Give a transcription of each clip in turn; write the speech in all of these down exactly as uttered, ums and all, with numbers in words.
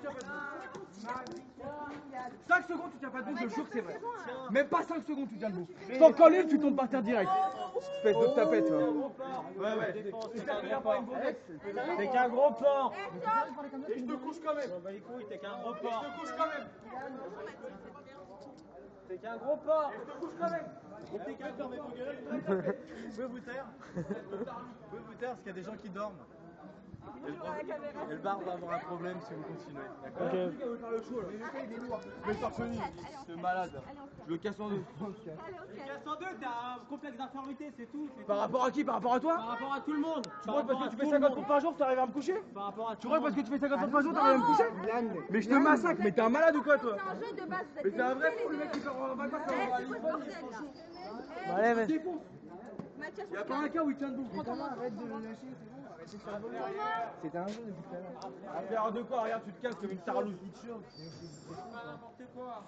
tiens pas debout. cinq secondes, tu tiens pas debout, je le jure que c'est vrai. Même pas cinq secondes, tu tiens debout. T'en colles une, tu tombes par terre direct. Espèce de tapette, toi. Ouais, ouais. T'es qu'un gros porc. Et je te couche quand même. Bah les couilles, t'es qu'un gros porc. Je te couche quand même. T'es qu'un gros porc. Je te couche quand même. T'es qu'un porc, mais faut gueuler. Vous pouvez vous taire? Vous pouvez vous taire parce qu'il y a des gens qui dorment. Et le, et le bar va avoir un problème si vous continuez. D'accord? Ok. Mais torse nu, c'est malade. Je le casse en deux. Tu casses en deux, t'as un complexe d'infériorité, c'est tout. Par rapport à qui? Par rapport à toi? Par rapport à tout le monde. Tu crois que parce que tu fais cinquante pompes par jour, t'arrives à me coucher? Par rapport à Tu crois que parce que tu fais cinquante pompes par jour, t'arrives à me coucher? Mais je te massacre, mais t'es un malade ou quoi toi? C'est un jeu de base, vous êtes Mais c'est un vrai démontés, fou le les mec qui deux. fait en vacances Eh, à c'est quoi ce bordel, là? Allez, vas-y. défonce. Mathias, Y'a pas un cas où il tient debout. Arrête de le lâcher, c'est bon, arrêtez de faire voler. C'était un jeu depuis tout à l'heure. À faire de quoi? Regarde, tu te casses comme une tarlouse. N'importe quoi.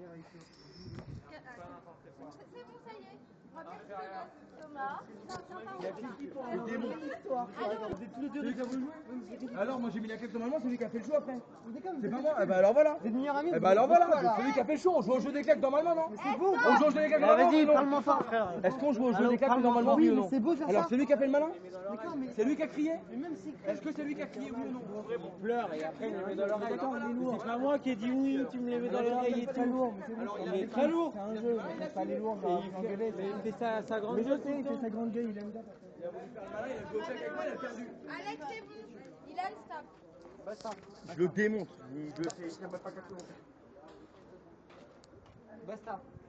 C'est bon, ça y est. On va bien se connaître. Thomas, Le démon. Alors, moi j'ai mis la claque normalement, c'est lui qui a fait le show après. C'est pas moi. Eh ben alors voilà. T'es meilleur ami. Eh ben alors voilà, c'est lui qui a fait le show. On joue au jeu des claques normalement, non? C'est beau. On joue au jeu des claques normalement. Vas-y, ou non? parle-moi fort, frère. Est-ce qu'on joue au jeu Allô, des claques parle-moi normalement, fort. oui ou Oui, non? mais c'est beau faire Alors ça. c'est lui qui a fait le malin? D'accord, mais C'est lui qui a crié? mais même si. Est-ce que c'est lui qui a crié oui ou non? Pleure et après il me met dans l'oreille. Attends, il est lourd. C'est pas moi qui ai dit oui, tu me les mets dans l'oreille et Très tout. lourd, mais c'est bon. Il est très lourd. C'est un jeu, il faut pas aller lourd, Et genre il engueuler. fait, il fait sa, sa grande Mais je gueule sais, tout il le fait temps. sa grande gueule, il aime ça. Il a voulu faire le malin, il a joué au claques avec moi, il a perdu. Alex, c'est bon. Ilan, stop. Je le démonte. Je le fais. Il n'y a pas quatre secondes. Basta.